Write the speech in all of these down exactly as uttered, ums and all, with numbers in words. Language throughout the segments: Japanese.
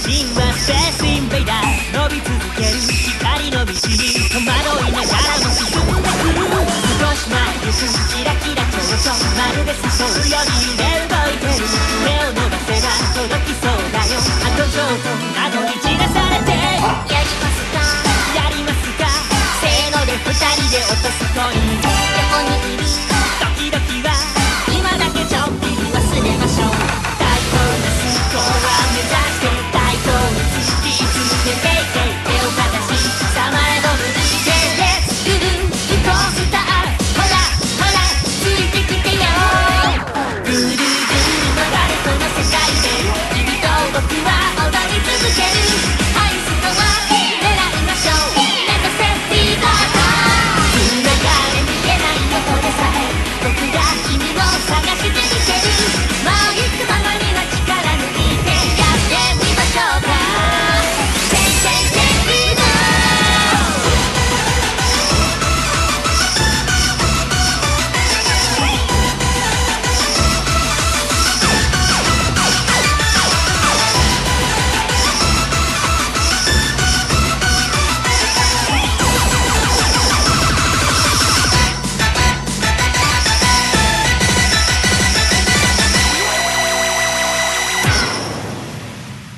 身はスペースインベイダー伸び続ける光の道に戸惑いながらも進んでくる少し前行くキラキラ長所まるで誘うように揺れ動いてる手を伸ばせば届きそうだよあとちょっとなのに散らされてやりますかやりますかせーので二人で落とすコイン横にいる時々は今だけちょっぴり忘れましょう最高なスコア目指して最高に突き続けていけ手をかざしさまえどむしてレッツグルーブコースターほらほらついてきてよぐるぐるの誰との世界で君と僕は踊り続けるハイスコア狙いましょう目指せフィーバーつながれ見えない横でさえ僕が君を探してみせるもう行くままには力抜いてやってみましょうかせんせんせんフィーバ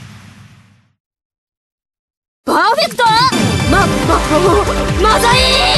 パーフェクトま、ま、まずい